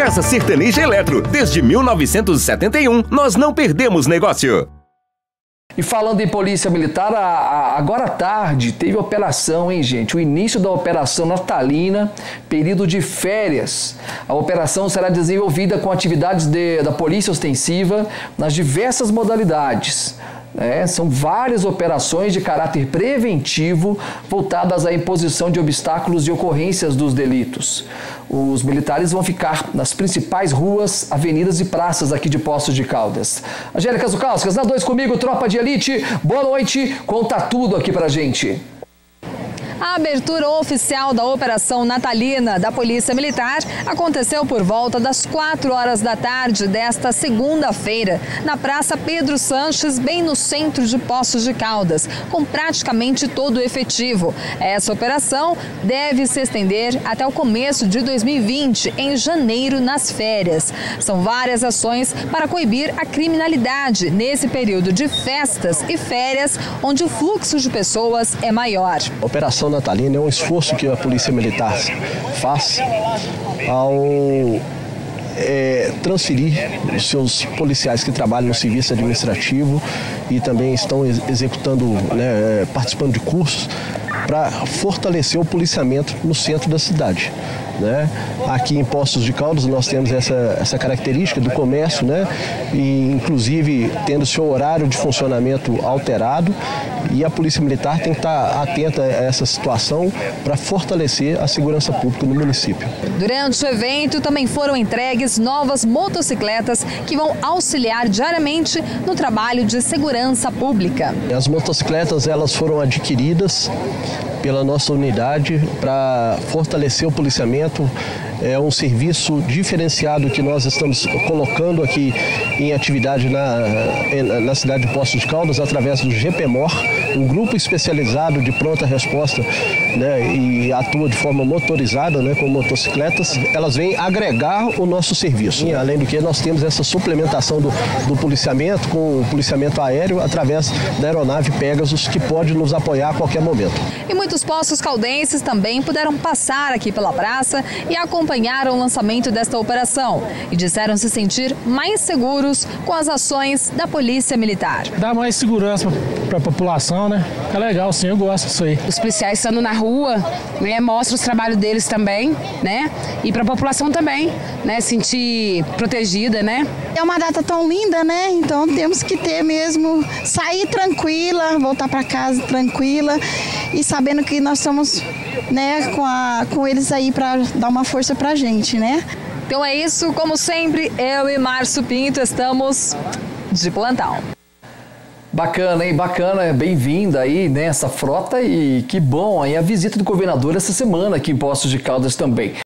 Casa Sertaneja Eletro. Desde 1971, nós não perdemos negócio. E falando em polícia militar, agora à tarde teve operação, hein, gente? O início da operação natalina, período de férias. A operação será desenvolvida com atividades da polícia ostensiva nas diversas modalidades. São várias operações de caráter preventivo voltadas à imposição de obstáculos e ocorrências dos delitos. Os militares vão ficar nas principais ruas, avenidas e praças aqui de Poços de Caldas. Angélica Zucauskas, na 2 comigo, Tropa de Elite. Boa noite, conta tudo aqui pra gente. A abertura oficial da Operação Natalina da Polícia Militar aconteceu por volta das 4 horas da tarde desta segunda-feira, na Praça Pedro Sanches, bem no centro de Poços de Caldas, com praticamente todo o efetivo. Essa operação deve se estender até o começo de 2020, em janeiro, nas férias. São várias ações para coibir a criminalidade nesse período de festas e férias, onde o fluxo de pessoas é maior. A Operação Natalina é um esforço que a Polícia Militar faz ao transferir os seus policiais que trabalham no serviço administrativo e também estão executando, participando de cursos para fortalecer o policiamento no centro da cidade. Aqui em Poços de Caldas nós temos essa característica do comércio, e inclusive tendo seu horário de funcionamento alterado, e a Polícia Militar tem que estar atenta a essa situação para fortalecer a segurança pública no município. Durante o evento também foram entregues novas motocicletas que vão auxiliar diariamente no trabalho de segurança pública. As motocicletas elas foram adquiridas pela nossa unidade para fortalecer o policiamento. É um serviço diferenciado que nós estamos colocando aqui em atividade na cidade de Poços de Caldas através do GPMOR, um grupo especializado de pronta resposta, e atua de forma motorizada, com motocicletas. Elas vêm agregar o nosso serviço. E, além do que, nós temos essa suplementação do policiamento com o policiamento aéreo através da aeronave Pegasus, que pode nos apoiar a qualquer momento. E muitos poços caldenses também puderam passar aqui pela praça e acompanharam o lançamento desta operação e disseram se sentir mais seguros com as ações da Polícia Militar. Dá mais segurança para a população, É legal, sim, eu gosto disso aí. Os policiais estando na rua, mostra os trabalhos deles também, E para a população também, sentir protegida, É uma data tão linda, Então temos que ter mesmo, sair tranquila, voltar para casa tranquila e sabendo que nós estamos, com eles aí para dar uma força pra gente, Então é isso, como sempre, eu e Márcio Pinto estamos de plantão. Bacana, hein? Bacana, bem-vinda aí nessa frota e que bom aí a visita do governador essa semana aqui em Poços de Caldas também.